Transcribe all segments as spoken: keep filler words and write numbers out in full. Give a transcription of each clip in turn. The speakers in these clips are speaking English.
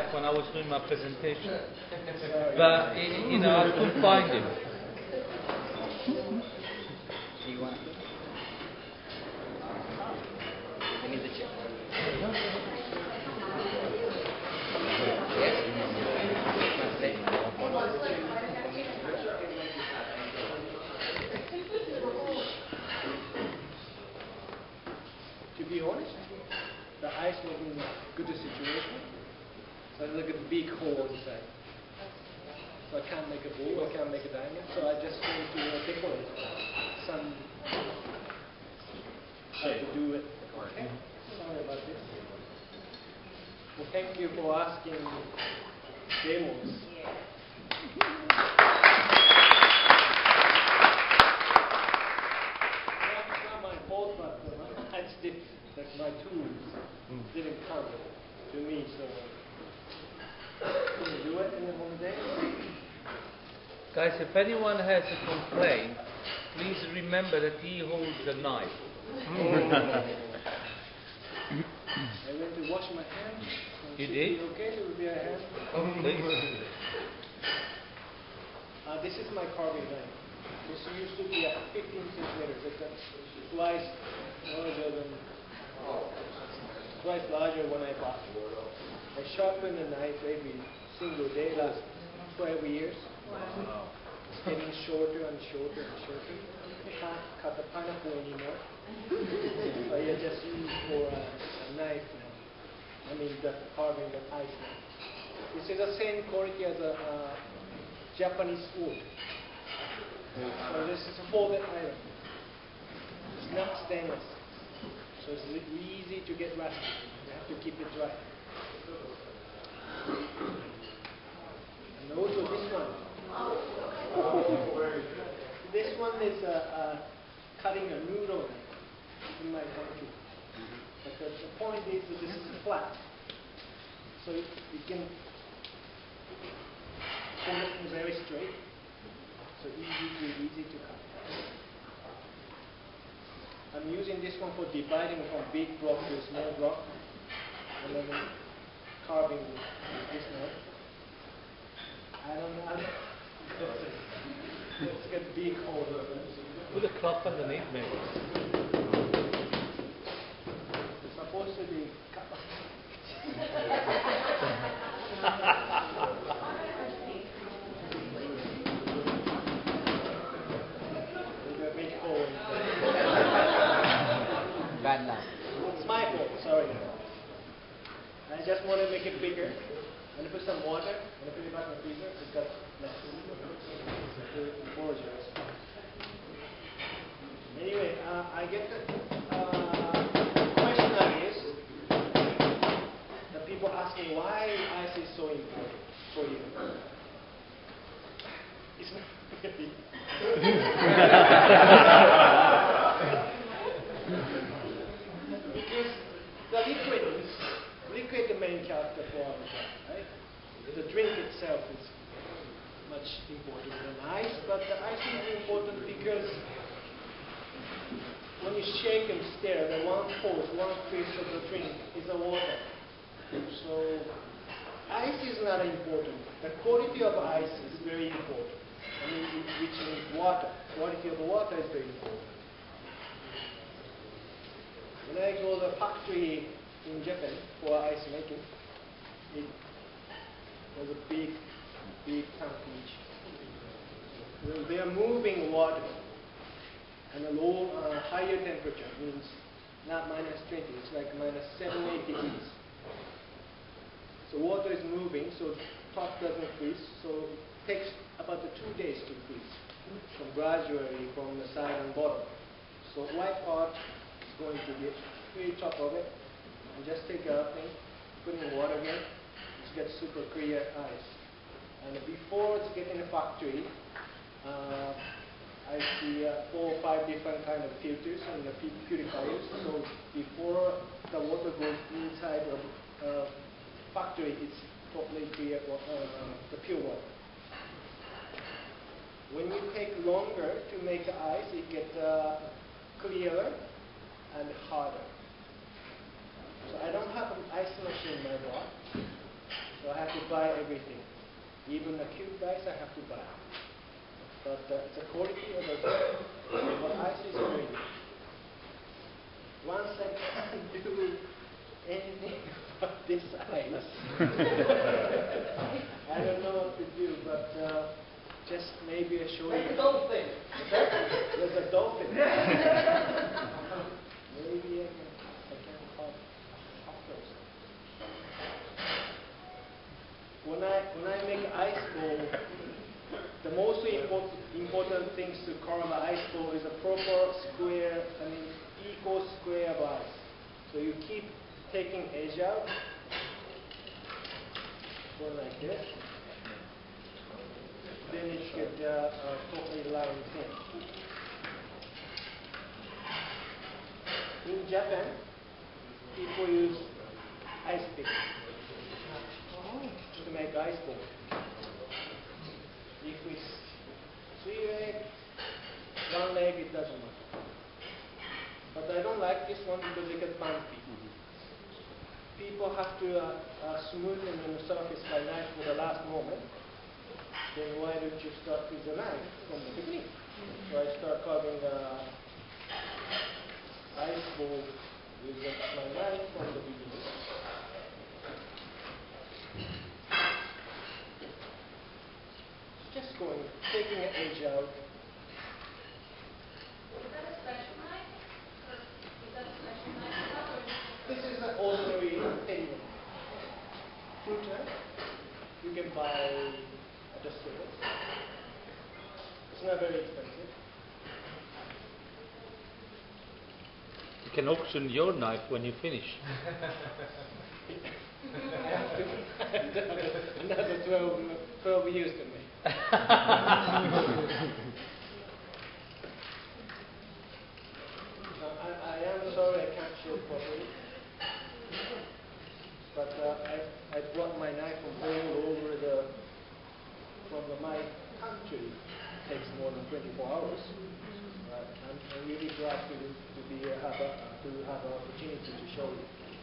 back when I was doing my presentation. But, you know, I couldn't find him. Do you want to? I need the chair. To be honest, the ice was in a good situation. So it's like a big hole inside. So I can't make a ball, I can't make a diamond, so I just want to uh, decorate some how to do it. Okay. Sorry about this. Well, thank you for asking demos. It's not my fault, but uh, I just did, like my tools mm. didn't come to me, so can you do it in one day? Guys, if anyone has a complaint, please remember that he holds the knife. I went to wash my hands. You did? Okay, it will be a hand. Oh, please. Uh, this is my carving knife. This used to be at fifteen centimeters. It's twice larger than twice larger when I bought it. I sharpen the knife every single day last twelve years. Wow. It's getting shorter and shorter and shorter. I can't cut the pineapple anymore. So I just use for a, a knife now. I mean, the carving the ice knife. This is the same quality as a uh, Japanese wood. So this is a folded iron. It's not stainless. So it's easy to get rusty. You have to keep it dry. And also this one. This one is uh, uh, cutting a noodle in my country. But the, the point is that this is flat. So it, you can hold it very straight. So easy to, easy to cut. I'm using this one for dividing from big block to small block. And then carving with this knife. I don't know. I don't Let's get big hole. Put a cloth underneath me. It's supposed to be cut. There's a big hole. Bad luck. It's my fault, sorry. I just want to make it bigger. I'm going to put some water. I'm going to put it back in the freezer. It's got less. Anyway, uh, I get the uh, question that is the people asking why ice is so important for you. It's not really. Because the liquid, liquid is the main character for our job, right? The drink itself is much important than ice, but the ice is important because when you shake and stir, the one fourth, one fifth of the drink is the water. So ice is not important. The quality of ice is very important. I mean, which means water. Quality of the water is very important. When I go to the factory in Japan for ice making, it was a big, big tank each. Well, they are moving water. And a low, uh, higher temperature means not minus twenty, it's like minus seven, eight degrees. So water is moving, so top doesn't freeze, so it takes about two days to freeze, from gradually from the side and bottom. So white part is going to be very top of it, and just take a thing, put in water again, it gets super clear ice. And before it's getting in the factory, uh, I see uh, four or five different kind of filters and the purifiers. So before the water goes inside the uh, factory, it's totally clear, uh, the pure water. When you take longer to make ice, it gets uh, clearer and harder. So I don't have an ice machine in my bar, so I have have to buy everything. Even the cube ice I have to buy. But uh, the quality of the, the ice is very good. Once I can't do anything about this ice, I don't know what to do, but uh, just maybe I show you. Like a dolphin. There's a dolphin. Maybe I can, I can hop, hop those. When I when I make ice ball, the most important important things to carve an ice ball is a proper square, I mean equal square of ice. So you keep taking edge out, go like this. Then it should uh, uh, totally round thin. In Japan, people use ice pick to make ice ball. If it's three leg, one leg, it doesn't matter. But I don't like this one because it gets bumpy. People have to uh, uh, smoothen the surface by knife for the last moment. Then why don't you start with the knife from the beginning? So I start carving the ice ball with the, my knife from the beginning. Just going, taking an edge out. Is that a special knife? Or is that a special knife? Or is it This is an ordinary thin fruit knife. You can buy at the store. It's not very expensive. You can auction your knife when you finish. Another twelve, twelve years to me. I, I am sorry I can't show properly. But uh, I, I brought my knife from all over the, from the, my country. It takes more than twenty-four hours. Uh, I'm, I'm really glad to, to, be, uh, have, a, to have an opportunity to show you.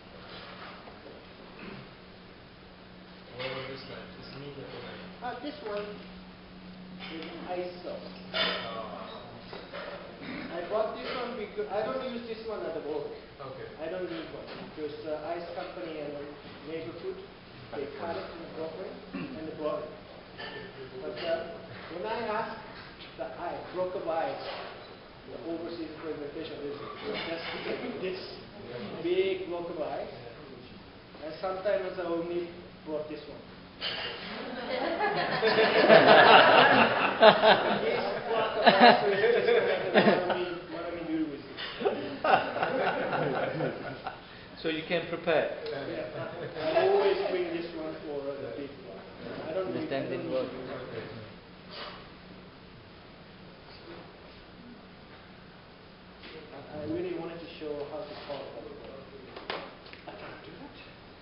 What about this knife? This medium knife? Uh, this one is I S O. I bought this one because I don't use this one at the work. Okay. I don't need one because uh, ice company and neighborhood, they cut it in the broken and they brought it. But uh, when I asked the eye, block of ice, the overseas presentation is just this big block of ice. And sometimes I only brought this one. This block of ice is just what I mean, what I mean do with it. So you can prepare. Yeah, I always bring this one for uh, the big one. I don't need, I Understand don't it need work. to do that. I, I really wanted to show how to carve, but I can't do that.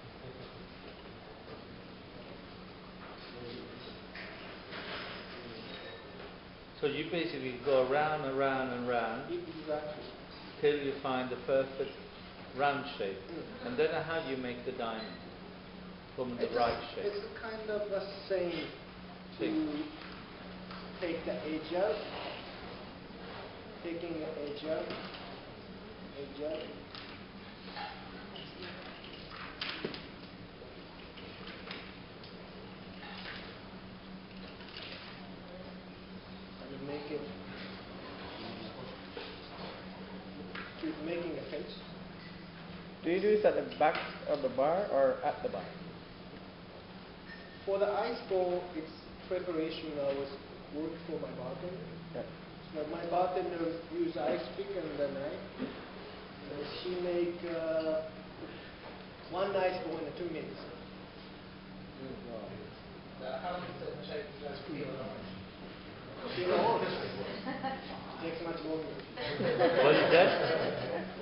So you basically go around and round and round Exactly. till you find the perfect round shape. Mm. And then how do you make the diamond from the It's right a, shape? It's a kind of the same to Shape. take the edge out, taking the edge out, edge out. And you make it, keep making a fence. Do you do this at the back of the bar or at the bar? For the ice ball, it's preparation. I was working for my bartender. Right. So my bartender use ice pick and the knife. And she make uh, one ice ball in two minutes. How long does it take to peel an orange? She knows. Takes much longer. What is that?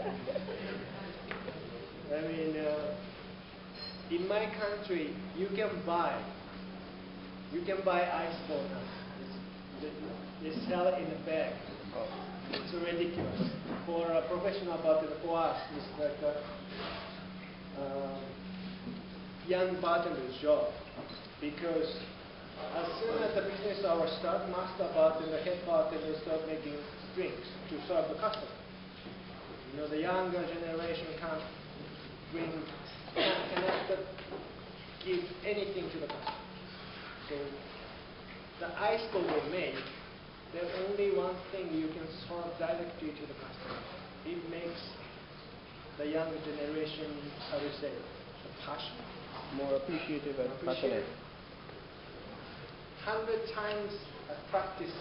I mean, uh, in my country, you can buy, you can buy ice ball now. It's, they, they sell it in a bag. It's ridiculous. For a professional bartender, for us, it's like a uh, young bartender's job. Because as soon as the business hours start, master bartender, head bartender start making drinks to serve the customer. You know, the younger generation can't bring, can't, cannot give anything to the customer. So the ice cold they make, there's only one thing you can serve directly to the customer. It makes the younger generation, how do you say, the passion. More appreciative and passionate. Hundred times I practice.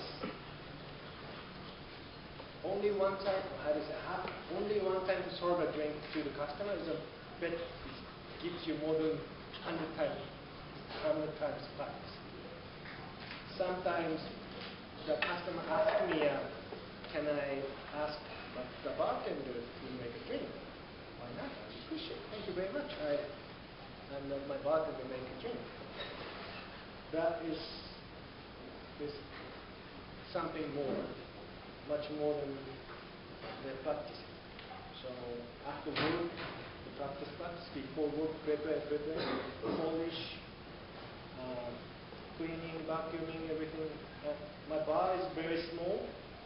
Only one time, how do you say, half, only one time to serve a drink to the customer is a bet. It gives you more than hundred times, hundred times practice. Sometimes the customer asks me, uh, "Can I ask the bartender to make a drink?" Why not? I appreciate it. Thank you very much. I and let my bartender make a drink. That is is something more, much more than the practice. So after work, the practice practice. Before work, prepare, prepare, polish, uh, cleaning, vacuuming, everything. Uh, my bar is very small.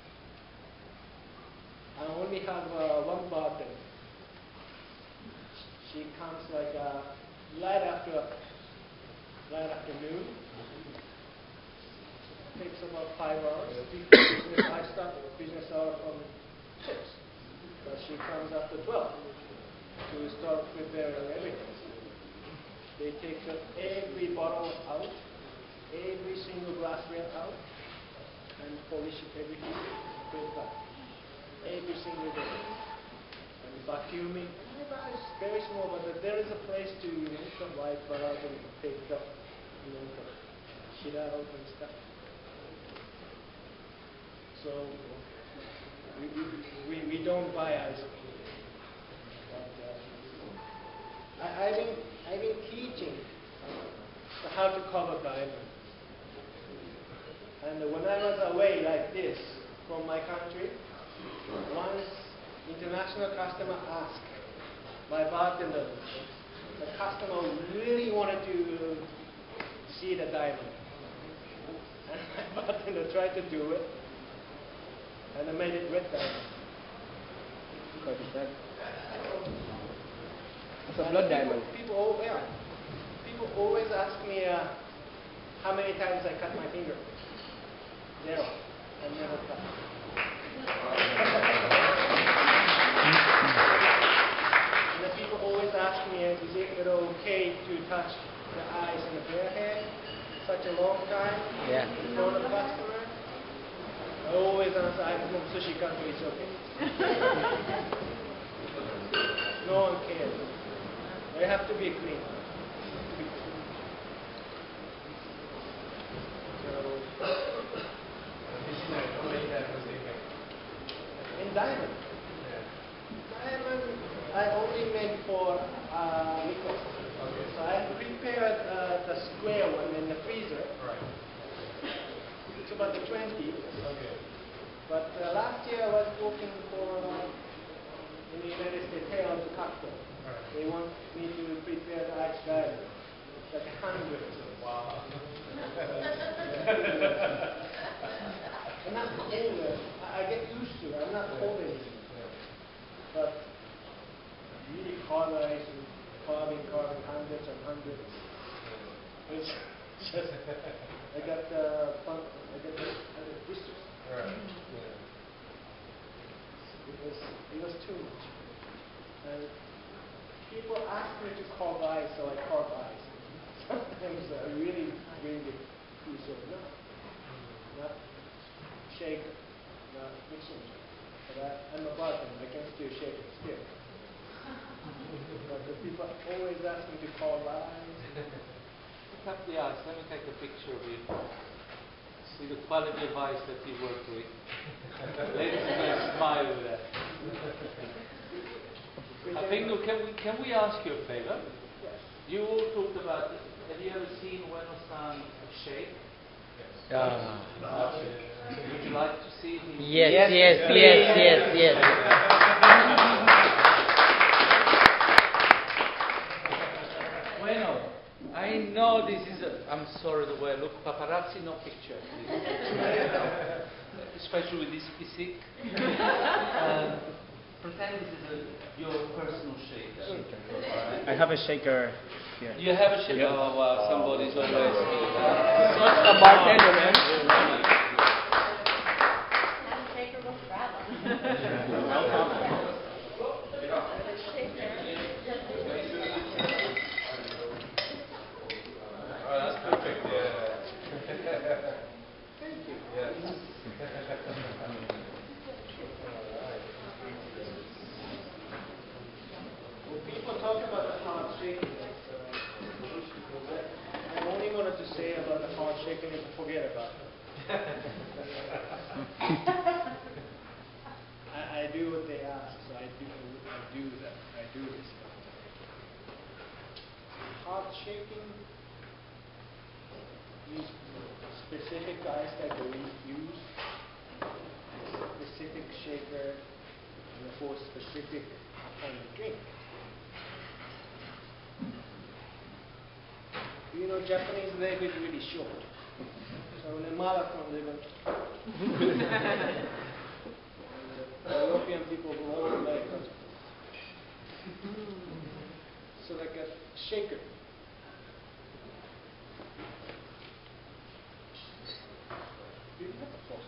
I only have uh, one bartender. She comes like uh, right after right afternoon. Takes about five hours. Business, I start business hour from six, but she comes after twelve to start preparing everything. They take uh, every bottle out, every single glassware out, and polish it everything, prepare every single day. And vacuuming. My bar is very small, but there is a place to you know, wipe out and take the you know the shit out and stuff. So we, we, we don't buy ice cream. But, uh, I, I've been I've been teaching how to cover diamond. And when I was away like this from my country, once international customer asked my bartender, the customer really wanted to see the diamond, and my bartender tried to do it. And I made it red diamond. What is that? It's a blood diamond. People, oh, yeah. People always ask me uh, how many times I cut my finger. Zero. I never cut. And the people always ask me, uh, is it okay to touch the eyes and the bare hair such a long time Yeah. in front of the customer? I always answer, I'm from sushi country, it's okay. No one cares. They have to be clean. So, in diamond. Diamond, I only make for uh, liquid. So I prepared uh, the square one in the freezer. It's about the twenty. Okay. But uh, last year I was working for uh, in the United States here on the Costco. Right. They want me to prepare the ice diamond. It's like a hundred. Wow. I'm not cold. I, I get used to it. I'm not cold anymore. But really hard ice and carving, carving hundreds and hundreds. It's just I got uh, fun. I got the blisters. Right. It was it was too much. And people ask me to carve ice, so I carve ice. Sometimes I really bring it piece of no, not shake, not mixing. But I, I'm a bartender. I can still shake it still. But the people always ask me to carve ice. Pick up the ice. Let me take a picture of you. See the quality of ice that you work with. Ladies and gentlemen, smile with that. I think, can we, can we ask you a favor? Yes. You all talked about, have you ever seen Ueno-san shake? Ah. Would you like to see him? Yes, yes, yes, yes, yes. Ueno, I know No, this is, a, I'm sorry the way I look, paparazzi, no picture, please. Especially with this physique. um, pretend this is a, your personal shaker. Alright? I have a shaker here. You have a shaker? Oh wow, somebody's always Not a bartender, man. Have a shaker will travel. Oh, that's perfect. Yeah. Thank you. Yes. When people talk about the heart shaking, I only wanted to say about the heart shaking and forget about it. I, I do what they ask, so I do I do that. I do this. Heart shaking is specific ice that we use, specific shaker, and for specific kind of drink. You know, Japanese leg is really short. So in a marathon, they're going to. European people go all the way. So like a shaker. Do you have a poster?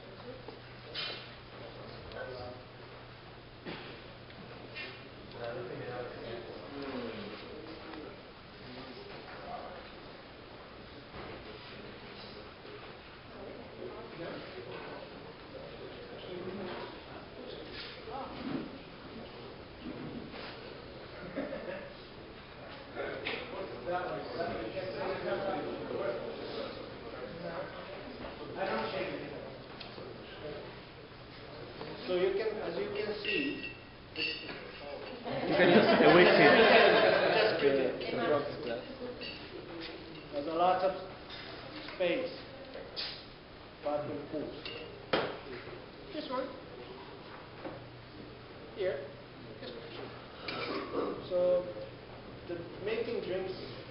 So you can, as you can see, You can use the whip just here. pretty. The, the rocks glass. There's a lot of space, vacuum pools. This one, here, this one. So the making drinks,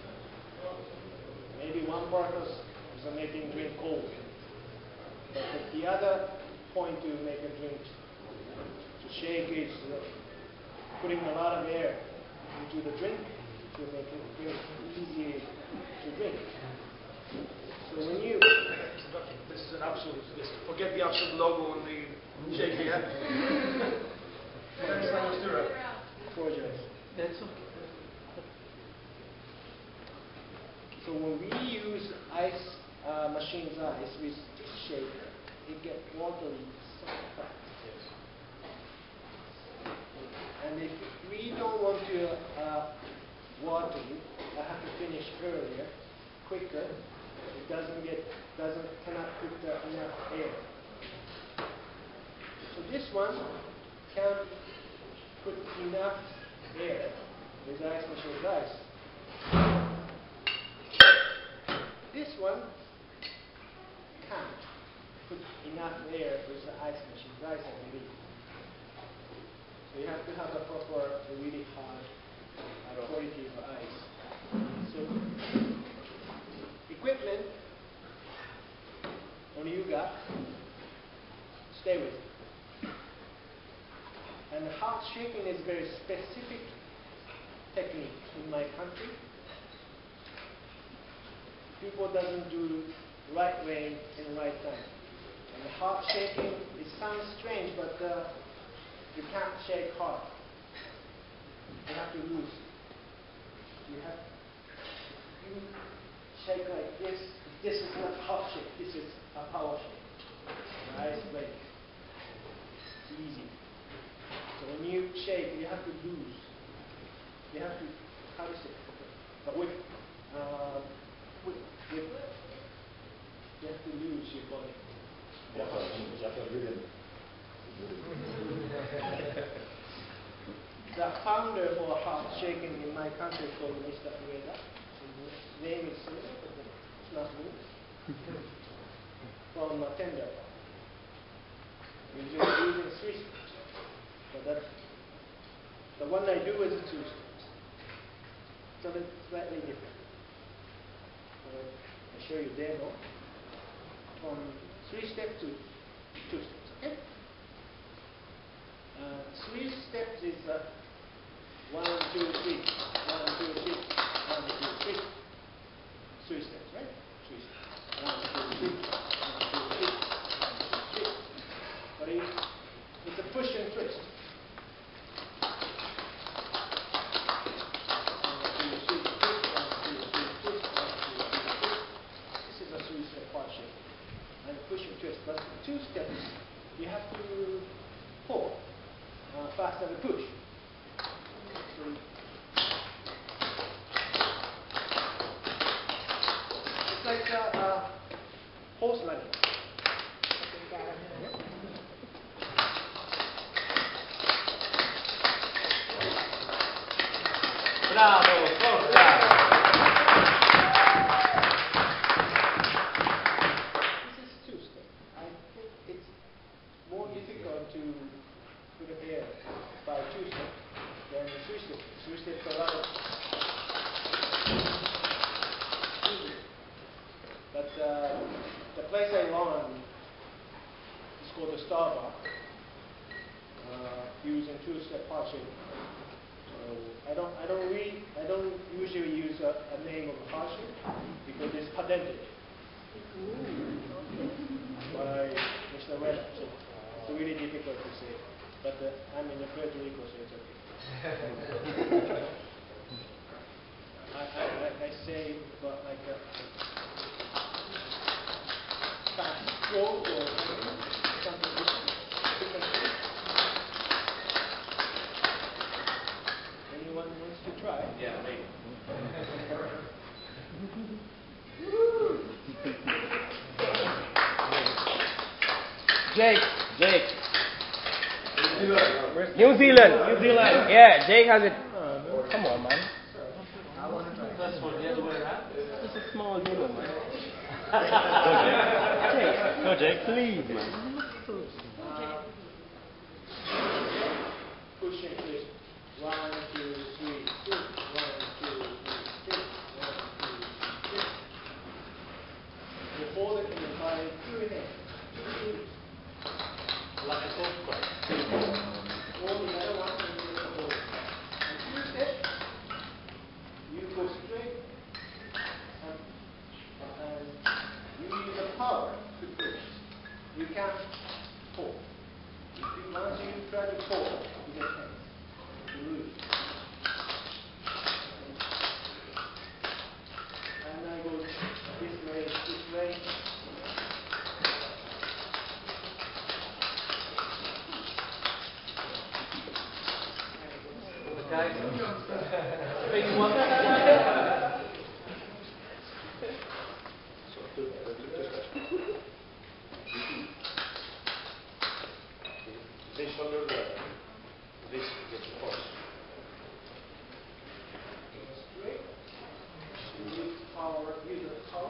maybe one purpose is a making drink cold. But the the other point to make a drink to shake is uh, putting a lot of air into the drink to make it drink easy to drink. So when you This is an absolute, this, forget the absolute logo on the shaker, yeah? Thanks, Mister Stewart. project, That's okay. so when we use ice uh, machine's ice with this shaker, it gets watery so fast. And if we don't want to uh, water it, I have to finish earlier, quicker. It doesn't get, doesn't, cannot put uh, enough air. So this one can put enough air with ice machine's ice. This one can't put enough air with the ice machine's ice, I believe. So you have to have a proper, a really hard uh, quality of ice. So equipment on Yuga, stay with it. And heart shaking is very specific technique in my country. People doesn't do right way in the right time. And the heart shaking, it sounds strange, but uh, you can't shake hard. You have to loose. You have you shake like this. This is not hot shake. This is a power shake. Nice break. It's easy. So when you shake, you have to loose. You have to, how do you say? But with, uh, with, with, you have to lose your body. The founder for heart shaking in my country is called Mister Ueda. His name is similar, but it's not me. From uh, Tender. We're just using Swiss. So that's the one I do is Swiss. So it's slightly different. So I show you demo from three steps to two steps. Okay. Uh, three steps is uh, one, two, three, one, two, three, one, two, three. Three steps, right? Three steps. One, two, three, one, two, three, one, two, three. But it, it's a push and twist. Push and twist, but two steps you have to pull uh, faster than push. So it's like a, a horse riding. Bravo, forza! To put a pair by two steps, then three steps. Three steps are rather easy. But uh, the place I learned is called the Starbucks, uh, using two-step partial. So I don't, I don't read, I don't usually use a, a name of a partial because it's patented by Mister Weller. So it's really difficult to say, but uh, I'm in the Puerto Rico, so it's okay. I, I, I, I say, but like a fast stroke or something different. Anyone wants to try? Yeah, me. Jake, Jake. New Zealand. New Zealand. Yeah, Jake has it. Uh, come on, man. That's for the other way around. It's a small demo, man. Jake. No, Jake, please, man. Push and twist. One, two, three, two. One, two, three, two. One, two, three. You hold it in the by two hands. Two. Like a golf club. Hold the other one and you hold. And two steps. You go straight and, and you use the power to push. You can't pull. If you, once you try to pull, you get tense. You lose. And I go this way, this way. Guys, big one. This under the this gets force. Straight. Use power, use the power.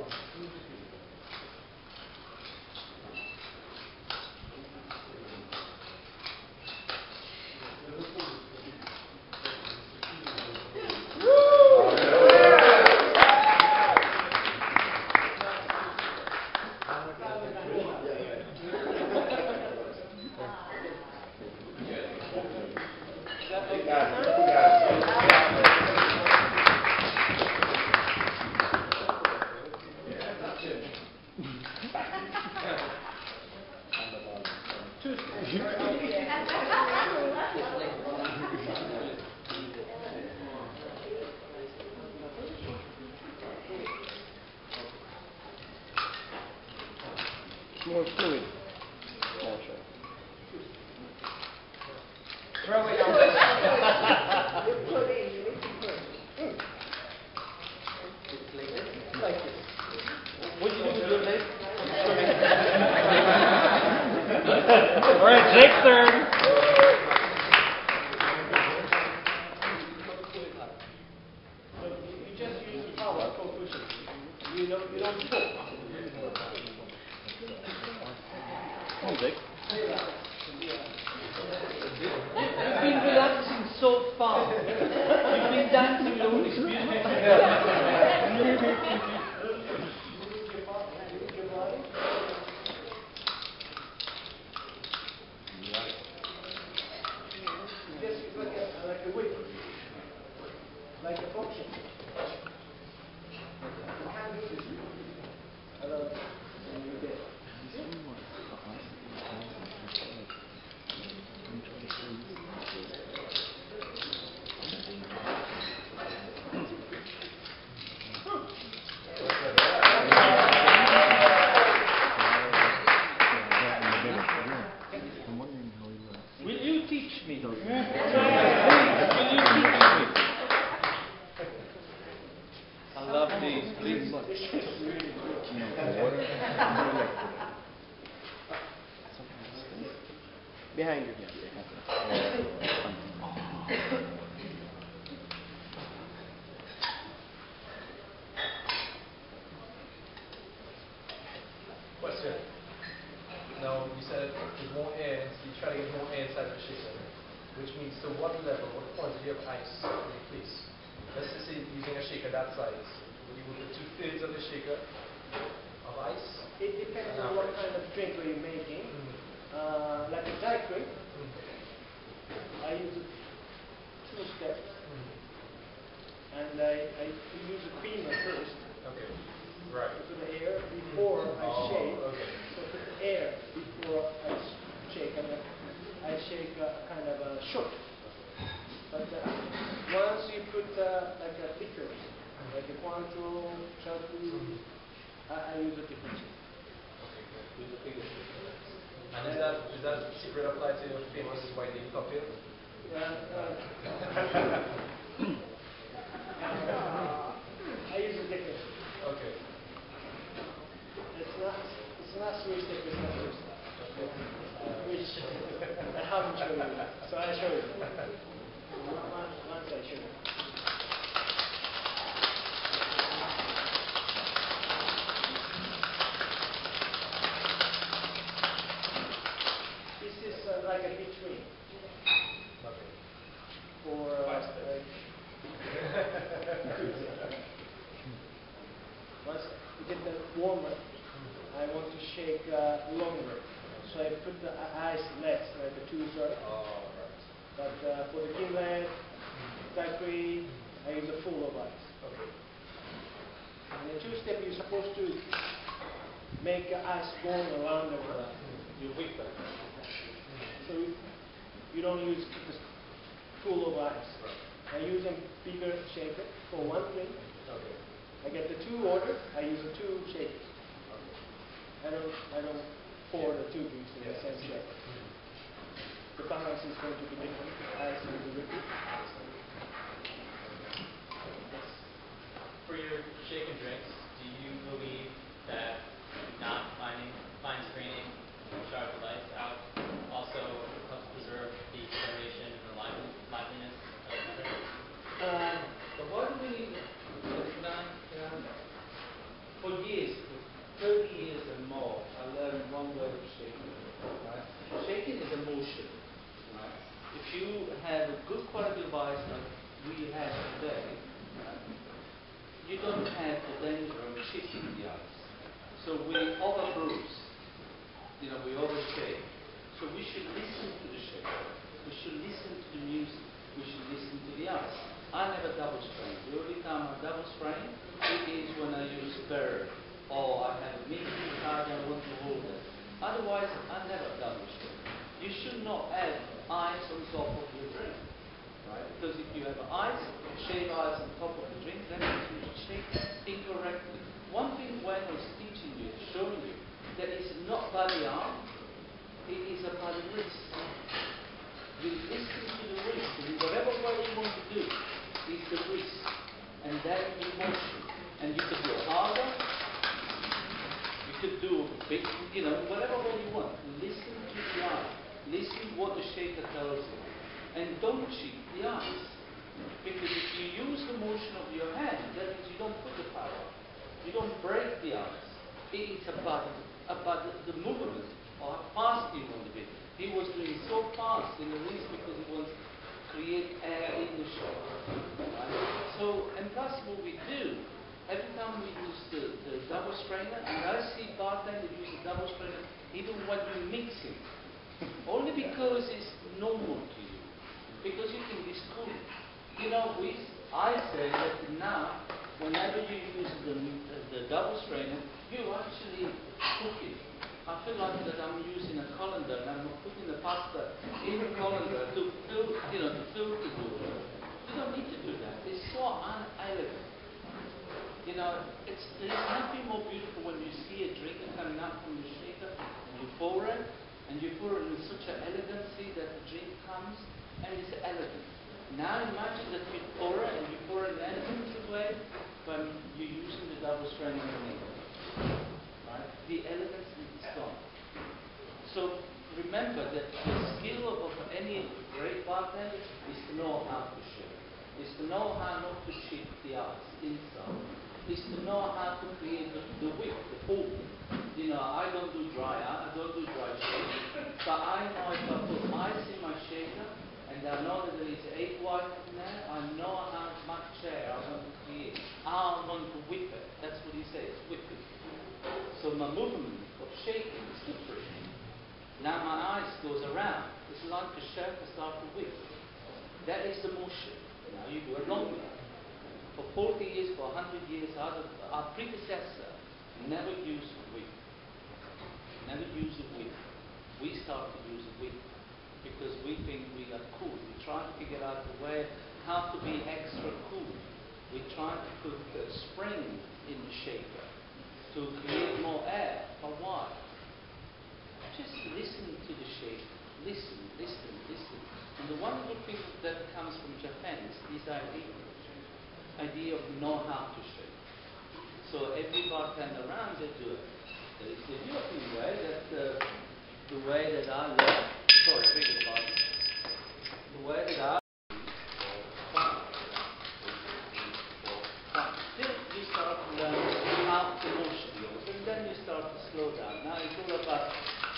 More fluid. More sure. Throw it out. Like this. What do you do with your leg? Alright, Jake's turn. So you, you just use the power for pushing. You don't, you don't pull. Come on, Jake. You've been relaxing so far. You've been dancing all this music. Behind you. Question. Now, you said there's more air, so you try to get more air inside the shaker, which means to what level, what quantity of ice will you place? Let's just say using a shaker that size, will you put two thirds of the shaker of ice? It depends An on what average. kind of drink are you making. Mm. Uh, like a daiquiri, Mm. I use two steps, Mm. and I, I use a creamer first. Okay. Right. I put the air before I Oh, shake. okay. So I put the air before I sh- shake, and then I shake a kind of a shot. But uh, once you put uh, like a liquor, like a Cointreau, Chablis, I, I use a different shaker. With the bigger shaker. And is that, is that secret applied to your famous white lady cocktail? Yeah, uh, I use a different shaker. Okay. It's not, it's not sweet stick, it's not sweet stuff. Which I haven't shown you, so I show you. Once, once I show you. This is uh, like a between Okay. for uh, like, once you get the warmer, I want to shake uh, longer. So I put the ice less, like a two thirds. Oh, right. But uh, for the gimlet, daiquiri, I use a full of ice. Okay. And the two step, you're supposed to make the ice going around the world. You whip it. So you, you don't use just full of ice. I use a bigger shaker for one drink. Okay. I get the two orders. I use the two shakers. I don't I don't pour the two drinks in the Yeah. same shaker. The balance is going to be different. Ice will be liquid. For your shake and drinks, do you believe that not finding fine screening shards of ice out also helps preserve the coloration and the lively, liveliness of the drink? Uh, But why do we need can I, can I, for years, for thirty years and more, I learned one way of shaking. Right? Shaking is a motion. Right? If you have a good quality of ice like we have today, right, you don't have the danger of chipping the ice. So we overbruise. You know, we overshake. So we should listen to the shake. We should listen to the music. We should listen to the ice. I never double strain. The only time I double strain it is when I use bird or I have a mixing card and I want to hold it. Otherwise, I never double strain. You should not add ice on top of your drink. Right? Because if you have ice, shave ice on top of the drink, that means you shake incorrectly. One thing when I was teaching you, showing you, that is not by the arm, it is by the wrist. You listen to the wrist, and whatever way you want to do, is the wrist. And then you motion. And you could do it harder, you could do a big, you know, whatever way you want. Listen to the eye. Listen what the shaker tells you. And don't cheat the ice. Because if you use the motion of your hand, that means you don't put the power. You don't break the ice. It is about, about the, the movement or how fast you want to be. He was doing so fast in the wrist because he wants to create air in the shot. Right? So, and plus what we do, every time we use the, the double strainer, and I see bartenders use the double strainer even when you're mixing. Only because it's normal to you. Because you think it's cool. You know, we, I say that now, whenever you use the, the double strainer, you actually cook it. I feel like that I'm using a colander and I'm putting the pasta in the colander to fill, you know, to fill the dough. You don't need to do that. It's so unelegant. You know, it's, there's nothing more beautiful when you see a drink coming out from the shaker and you pour it, and you pour it in such an elegancy that the drink comes and it's elegant. Now imagine that you pour it and you pour it in an elegant way when you're using the double strainer underneath. Right? The elegance is gone. So remember remember that the skill of, of any great bartender is to know how to shake, is to know how not to shift the ice inside, is to know how to create the, the whip, the foam. You know, I don't do dry ice, I don't do dry shake, but I know if I put ice in my shaker, and I know that there is egg white in there, I know how much air I want to create. I want to whip it. That's what he says, whip it. So my movement of shaking is different. Now my ice goes around. It's like a chef start to whip. That is the motion. Now you do it longer. For forty years, for one hundred years, our, our predecessor never used a whip. Never used a whip. We start to use a whip because we think we are cool. We try to figure out the way how to be extra cool. We try to put a spring in the shaker to create more air. For why? Just listen to the shaker. Listen, listen, listen. And the wonderful thing that comes from Japan is this idea. Idea of know how to shake. So every bartender around they do it. There is the European way that uh, the way that I learn. Sorry, beg your pardon. The way that I Still, you start to learn how to motion yours, and then you start to slow down. Now it's all about.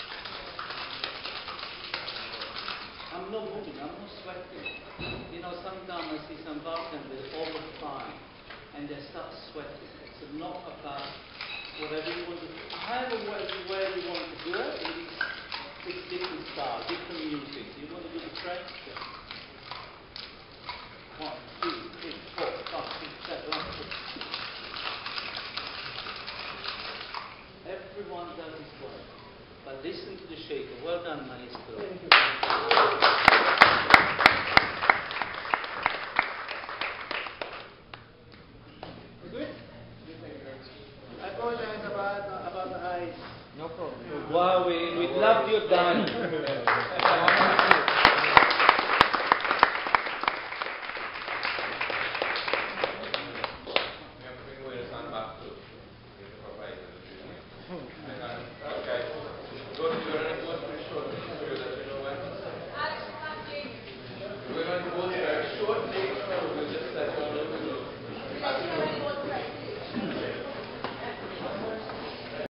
I'm not moving, I'm not sweating. You know, sometimes I see some bartenders over time and they start sweating. It's not about whatever you want to do. However way, way you want to do it, it is, it's different style, different music. You want to do the French? One, two, three, four, five, six, seven, eight. Everyone does his way. But listen to the shaker. Well done, Maestro. Thank you. Good? I apologize about, uh, about the eyes. No problem. Wow, we, we love your dance.